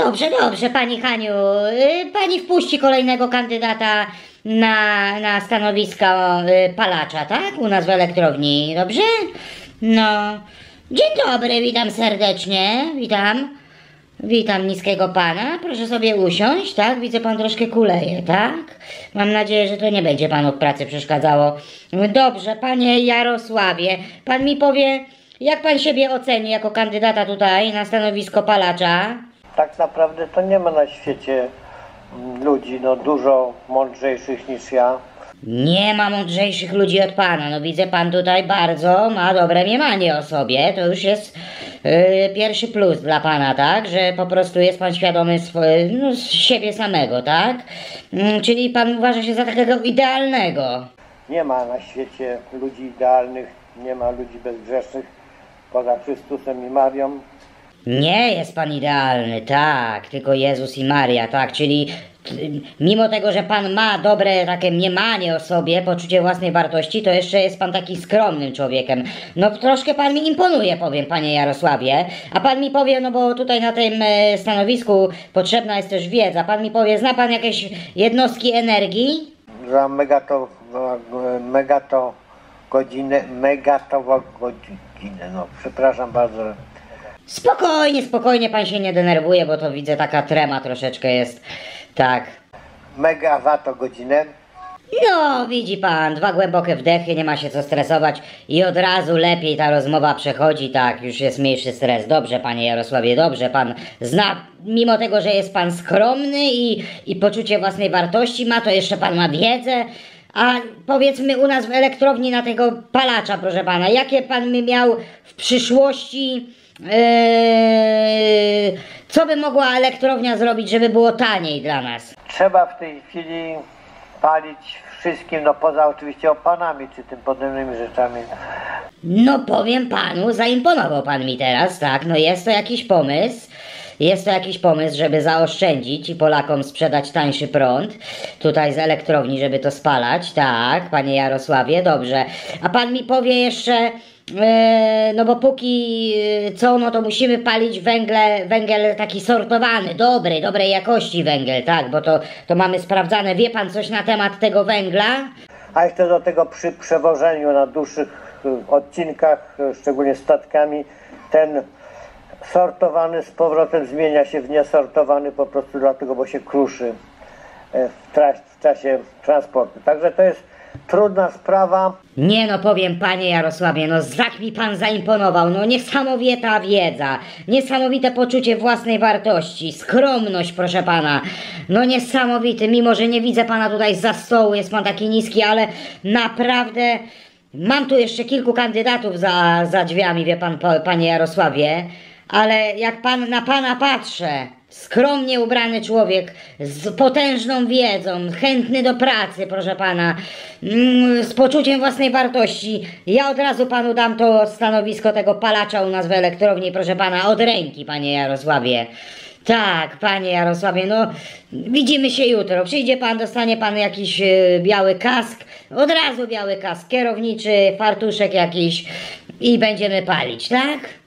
Dobrze, dobrze, pani Haniu. Pani wpuści kolejnego kandydata na stanowisko palacza, tak? U nas w elektrowni, dobrze? No. Dzień dobry, witam serdecznie, witam. Witam niskiego pana, proszę sobie usiąść, tak? Widzę, pan troszkę kuleje, tak? Mam nadzieję, że to nie będzie panu w pracy przeszkadzało. Dobrze, panie Jarosławie, pan mi powie, jak pan siebie oceni jako kandydata tutaj na stanowisko palacza? Tak naprawdę to nie ma na świecie ludzi, no dużo mądrzejszych niż ja. Nie ma mądrzejszych ludzi od pana. No widzę, pan tutaj bardzo ma dobre mniemanie o sobie. To już jest pierwszy plus dla pana, tak? Że po prostu jest pan świadomy z siebie samego, tak? Czyli pan uważa się za takiego idealnego. Nie ma na świecie ludzi idealnych, nie ma ludzi bezgrzesznych poza Chrystusem i Marią. Nie jest pan idealny, tak, tylko Jezus i Maria, tak, czyli mimo tego, że pan ma dobre takie mniemanie o sobie, poczucie własnej wartości, to jeszcze jest pan taki skromnym człowiekiem. No troszkę pan mi imponuje, powiem, panie Jarosławie, a pan mi powie, no bo tutaj na tym stanowisku potrzebna jest też wiedza, pan mi powie, zna pan jakieś jednostki energii? Za megatogodzinę, no przepraszam bardzo. Spokojnie, spokojnie, pan się nie denerwuje, bo to widzę, taka trema troszeczkę jest, tak. Megawattogodzinę. No, widzi pan, 2 głębokie wdechy, nie ma się co stresować i od razu lepiej ta rozmowa przechodzi, tak, już jest mniejszy stres. Dobrze, panie Jarosławie, dobrze, pan zna, mimo tego, że jest pan skromny i poczucie własnej wartości ma, to jeszcze pan ma wiedzę. A powiedzmy u nas w elektrowni na tego palacza, proszę pana, jakie pan by miał w przyszłości, co by mogła elektrownia zrobić, żeby było taniej dla nas? Trzeba w tej chwili palić wszystkim, no poza oczywiście opanami czy tym podobnymi rzeczami. No powiem panu, zaimponował pan mi teraz, tak, no jest to jakiś pomysł. Jest to jakiś pomysł, żeby zaoszczędzić i Polakom sprzedać tańszy prąd tutaj z elektrowni, żeby to spalać, tak, panie Jarosławie, dobrze. A pan mi powie jeszcze, no bo póki co, no to musimy palić węgiel taki sortowany, dobrej jakości węgiel, tak, bo to mamy sprawdzane. Wie pan coś na temat tego węgla? A jeszcze do tego przy przewożeniu na dłuższych odcinkach, szczególnie statkami, ten sortowany z powrotem zmienia się w niesortowany po prostu dlatego, bo się kruszy w czasie transportu. Także to jest trudna sprawa. Nie no, powiem panie Jarosławie, no tak mi pan zaimponował, no niesamowita wiedza, niesamowite poczucie własnej wartości, skromność, proszę pana, no niesamowity, mimo że nie widzę pana tutaj zza stołu, jest pan taki niski, ale naprawdę mam tu jeszcze kilku kandydatów za drzwiami, wie pan, panie Jarosławie, ale jak na pana patrzę, skromnie ubrany człowiek, z potężną wiedzą, chętny do pracy, proszę pana, z poczuciem własnej wartości, ja od razu panu dam to stanowisko tego palacza u nas w elektrowni, proszę pana, od ręki, panie Jarosławie. Tak, panie Jarosławie, no widzimy się jutro, przyjdzie pan, dostanie pan jakiś biały kask, od razu biały kask kierowniczy, fartuszek jakiś i będziemy palić, tak?